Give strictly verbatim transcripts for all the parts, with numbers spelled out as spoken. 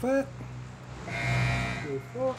fuck? The fuck?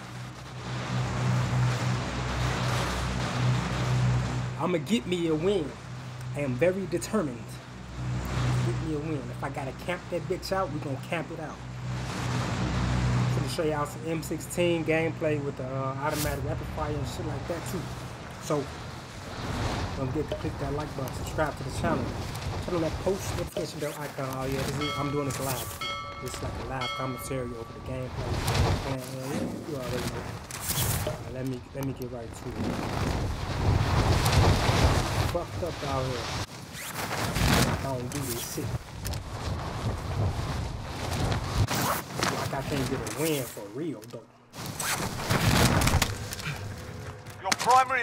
I'ma get me a win. I am very determined. Get me a win. If I gotta camp that bitch out, we gonna camp it out. I'm gonna show y'all some M sixteen gameplay with the uh, automatic rapid fire and shit like that too. So, don't forget to click that like button, subscribe to the channel, turn on that post notification bell icon. Oh yeah, this is, I'm doing this live. This is like a live commentary over the gameplay. And, uh, yeah, you already know. Right, let me let me get right to it. Fucked up out here. I don't do this shit. Like I can't get a win for real though. Your primary.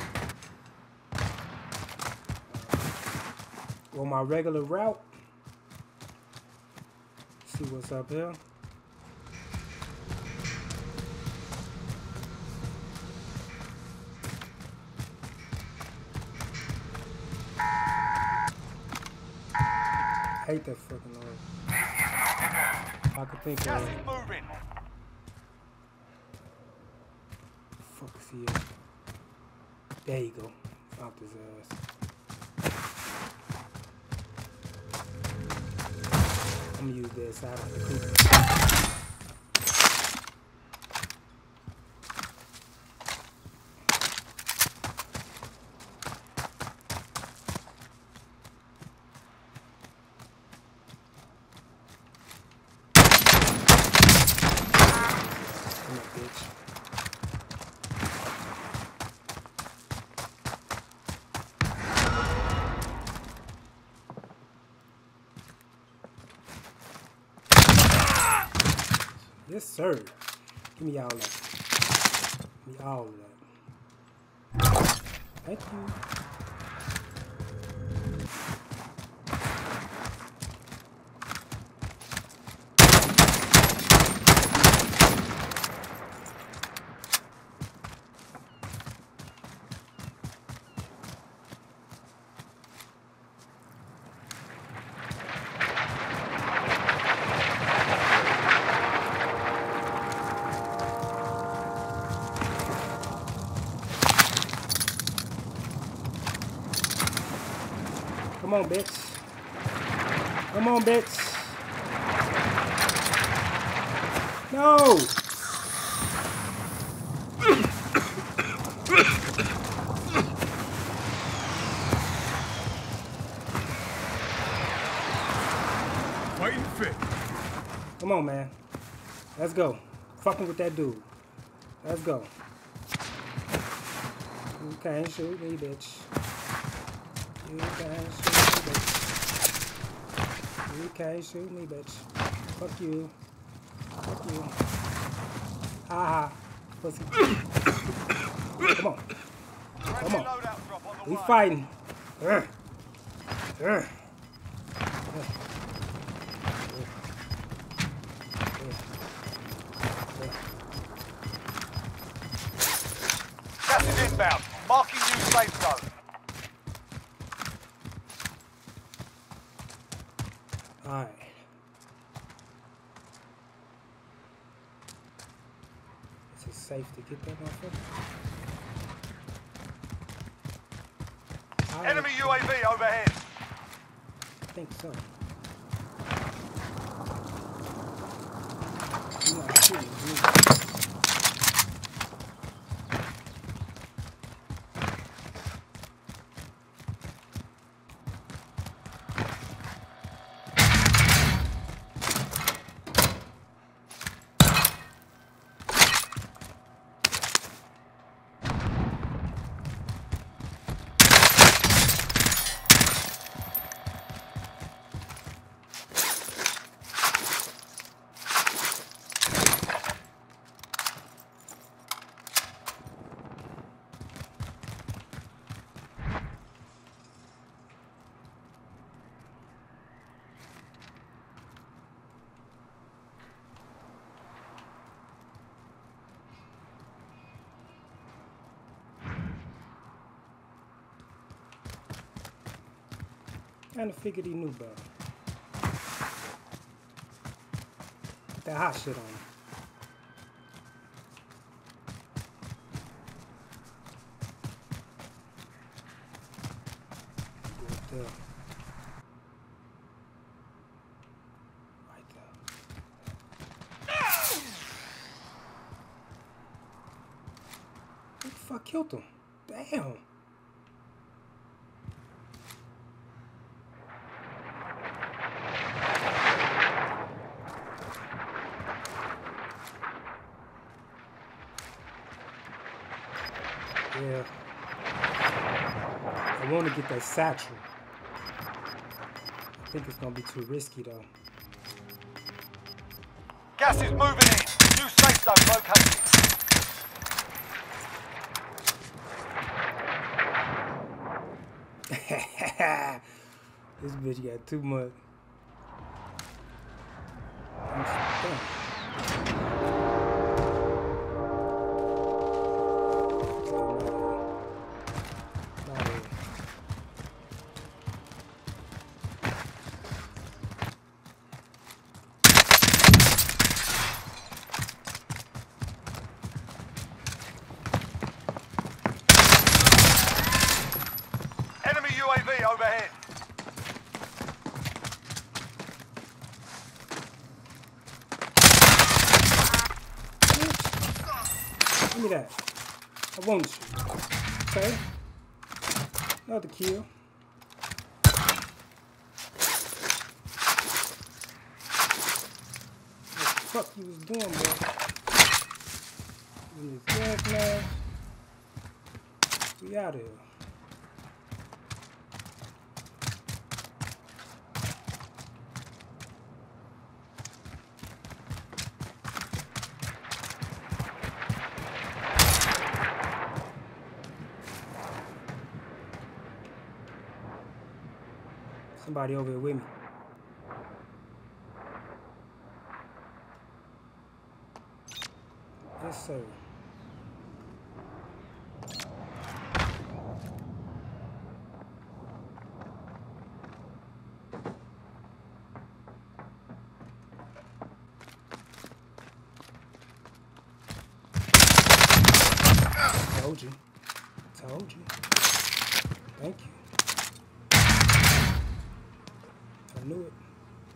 On my regular route. See what's up here. I hate that fucking noise. I could think Gas of is moving. fuck is he at? There you go. Found his ass. I'm gonna use this side of the creeper. Yes, sir. Give me all that. Give me all of that. Thank you. Come on, bitch. Come on, bitch. No! Fighting fit. Come on, man. Let's go. Fucking with that dude. Let's go. You can't shoot me, bitch. You can't shoot me, bitch. You can't shoot me, bitch. Fuck you. Fuck you. Ha ha. Pussy. Come on. Come on. We fighting. Uh. Uh. Gas is inbound. Marking new safe zone. Alright. Is it safe to get that motherfucker? I Enemy U A V overhead. think so. You know, shooting me. Kinda figured he knew better. Put that hot shit on him. Good there. Right there. Who the fuck killed him? Damn. Yeah. I want to get that satchel. I think it's going to be too risky though. Gas is moving in. New safe zone located. This bitch got too much. I'm stuck. Enemy U A V overhead. Give me that. I want you. Okay. Another kill. What the fuck you was doing, bro? In this gas mask. We out of here. Somebody over here with me. Yes, sir. Told you. Told you. Thank you. I knew it.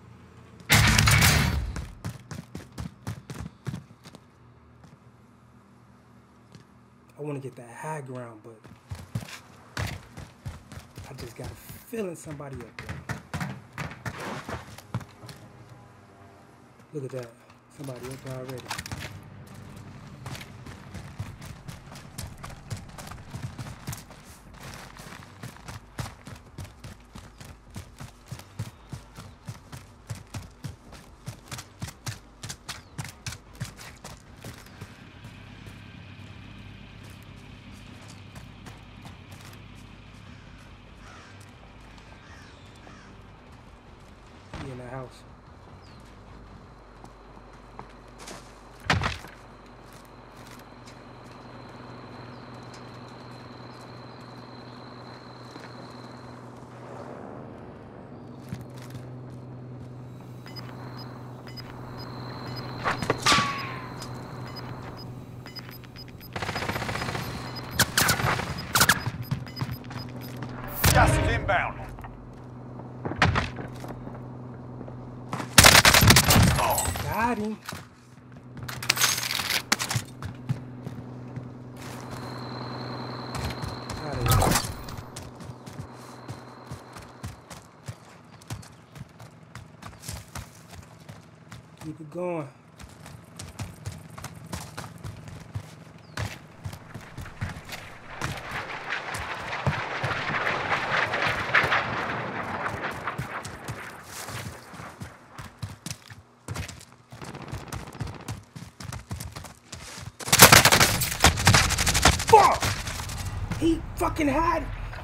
I want to get that high ground, but I just got a feeling somebody up there. Look at that. Somebody up there already. In the house. Gas is inbound. Got him. Out of here. Keep it going. Fuck! He fucking had.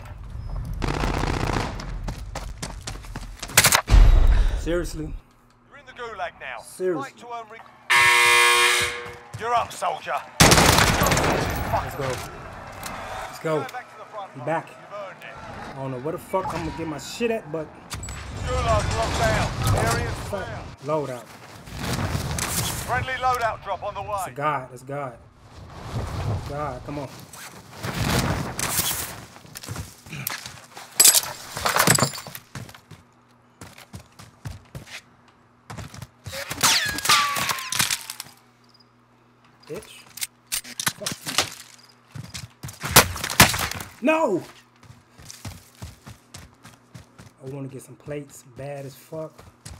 Seriously? You're in the gulag now. Seriously. Fight to earn re- You're up, soldier. Let's go. Let's go. Back to the front We line. back. You've earned it. I don't know where the fuck I'm gonna get my shit at, but Gulag's locked down. Area's clear. fuck. Load out. Friendly loadout drop on the That's a way. God. That's God. God, come on. Bitch. Fuck you. No! I want to get some plates. Bad as fuck.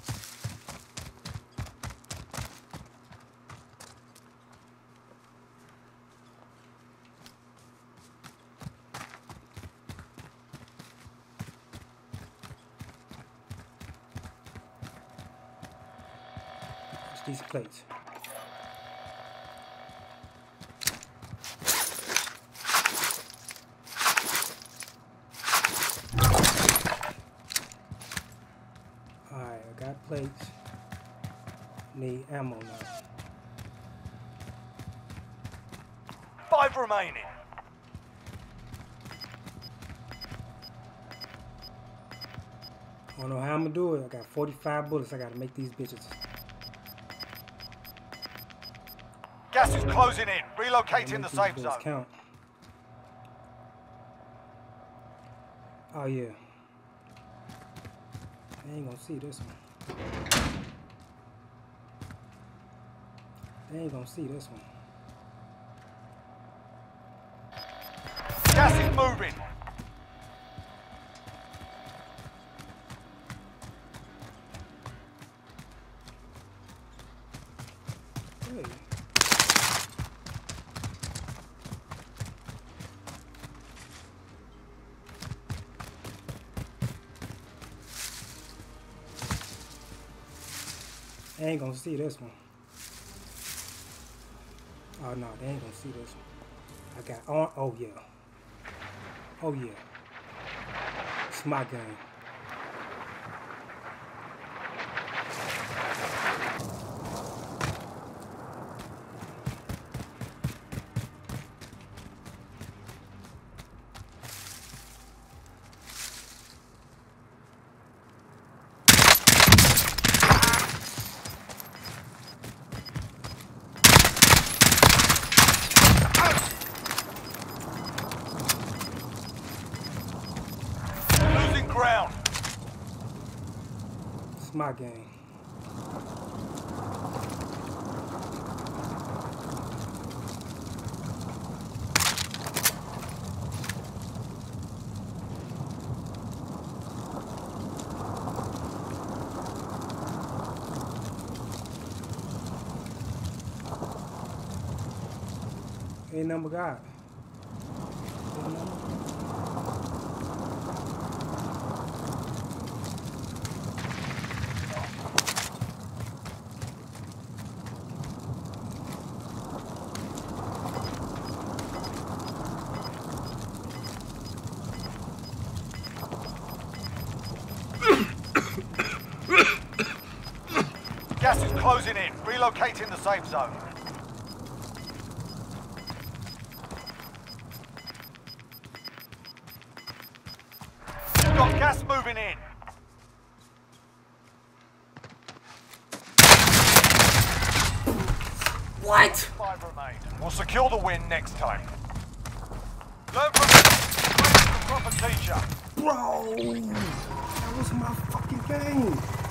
Just these plates. Got plates. Need ammo now. Five remaining. I don't know how I'm gonna do it. I got forty-five bullets. I gotta make these bitches. Gas is closing in. Relocating the safe zone. Count. Oh yeah. I ain't gonna see this one. They ain't gonna see this one. Gas is moving. Hey. They ain't gonna see this one. Oh no, they ain't gonna see this one. I got on. Oh yeah. Oh yeah. It's my game. Ground. It's my game. Ain't number God. Ain't number. Gas is closing in. Relocating the safe zone. You've got gas moving in. What? Five remain. We'll secure the win next time. Learn from the proper teacher. Bro, that was my fucking game.